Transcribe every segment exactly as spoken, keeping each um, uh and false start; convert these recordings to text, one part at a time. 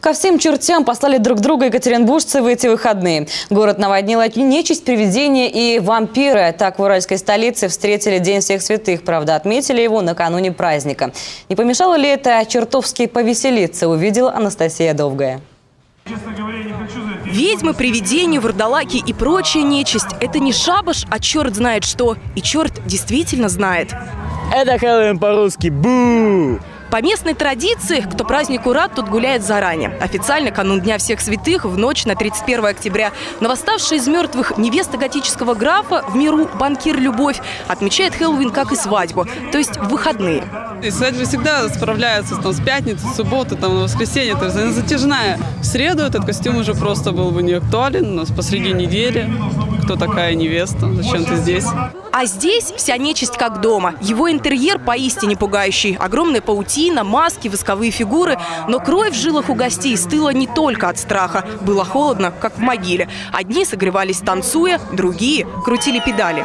Ко всем чертям послали друг друга екатеринбуржцы в эти выходные. Город наводнила нечисть, привидения и вампиры. Так в уральской столице встретили День всех святых. Правда, отметили его накануне праздника. Не помешало ли это чертовски повеселиться, увидела Анастасия Довгая. Ведьмы, привидения, вурдалаки и прочая нечисть – это не шабаш, а черт знает что. И черт действительно знает. Это Хэллоуин по-русски. Бу! По местной традиции, кто празднику рад, тот гуляет заранее. Официально канун Дня всех святых в ночь на тридцать первое октября. Но восставшая из мертвых невеста готического графа, в миру банкир Любовь, отмечает Хэллоуин как и свадьбу, то есть в выходные. И свадьба всегда справляется там, с пятницы, с субботы, там, на воскресенье. То есть она затяжная. В среду этот костюм уже просто был бы не актуален. У нас посреди недели. Кто такая невеста? Зачем ты здесь? А здесь вся нечисть как дома. Его интерьер поистине пугающий. Огромная паутина, маски, восковые фигуры. Но кровь в жилах у гостей стыла не только от страха. Было холодно, как в могиле. Одни согревались танцуя, другие крутили педали.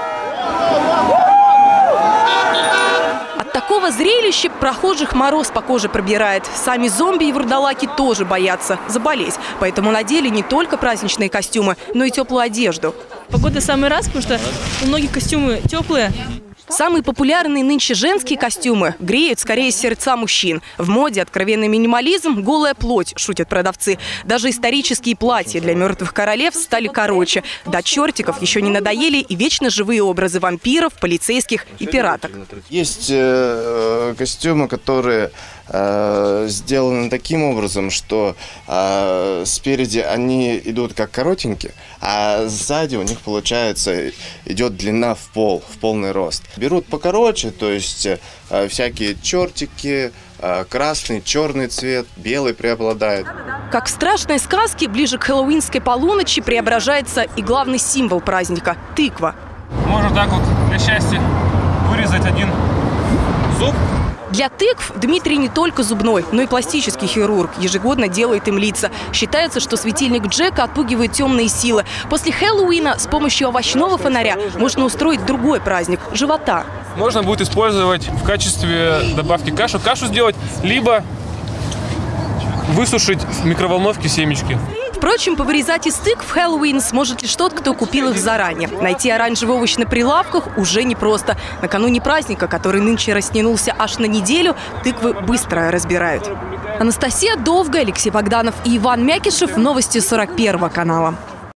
От такого зрелища прохожих мороз по коже пробирает. Сами зомби и вурдалаки тоже боятся заболеть. Поэтому надели не только праздничные костюмы, но и теплую одежду. Погода самый раз, потому что у многих костюмы теплые. Самые популярные нынче женские костюмы греют скорее сердца мужчин. В моде откровенный минимализм, голая плоть, шутят продавцы. Даже исторические платья для мертвых королев стали короче. До чертиков еще не надоели и вечно живые образы вампиров, полицейских и пираток. Есть э, костюмы, которые э, сделаны таким образом, что э, спереди они идут как коротенькие, а сзади у них получается идет длина в пол, в полный рост. Берут покороче, то есть э, всякие чертики, э, красный, черный цвет, белый преобладает. Как в страшной сказке, ближе к хэллоуинской полуночи преображается и главный символ праздника – тыква. Можно так вот для счастья вырезать один зуб. Для тыкв Дмитрий не только зубной, но и пластический хирург. Ежегодно делает им лица. Считается, что светильник Джека отпугивает темные силы. После Хэллоуина с помощью овощного фонаря можно устроить другой праздник – живота. Можно будет использовать в качестве добавки кашу. Кашу сделать, либо высушить в микроволновке семечки. Впрочем, повырезать из тыкв в Хэллоуин сможет лишь тот, кто купил их заранее. Найти оранжевый овощ на прилавках уже непросто. Накануне праздника, который нынче растянулся аж на неделю, тыквы быстро разбирают. Анастасия Довгая, Алексей Богданов и Иван Мякишев. Новости сорок первого канала.